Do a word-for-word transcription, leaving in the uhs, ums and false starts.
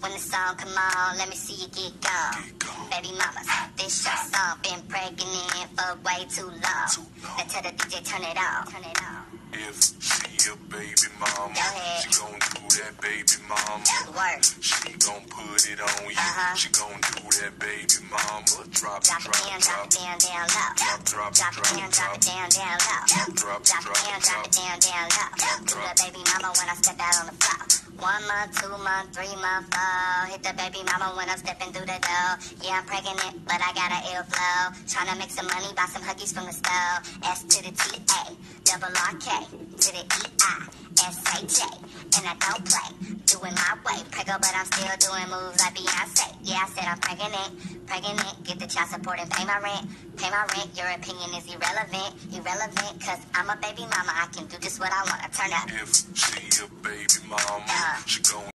When the song come on, let me see you get gone. Baby mamas, this your song. Been pregnant for way too long. Now tell the D J turn it on. Turn it on. If she a baby mama, Go ahead. she gon' do that baby mama. Work. She gon' put it on you. Uh-huh. She gon' do that baby mama. Drop, Drop drop, it down, drop drop, it down, down low. drop, drop, Drop it down, drop it down, down low. drop, Drop it down, drop it down, down low. Do the baby mama when I step out on the floor. One month, two month, three month, four. Hit the baby mama when I'm stepping through the door. Yeah, I'm pregnant, but I got an ill flow. Tryna make some money, buy some Huggies from the store. S to the T A, double R K, to the E I, S H A. And I don't play, doing my way. Preggo, but I'm still doing moves like Beyonce. Yeah, I said I'm pregnant, pregnant. Get the child support and pay my rent, pay my rent. Your opinion is irrelevant, irrelevant. Cause I'm a baby mama, I can do just what I wanna. Turn up. If she a baby mama, Uh. she gon'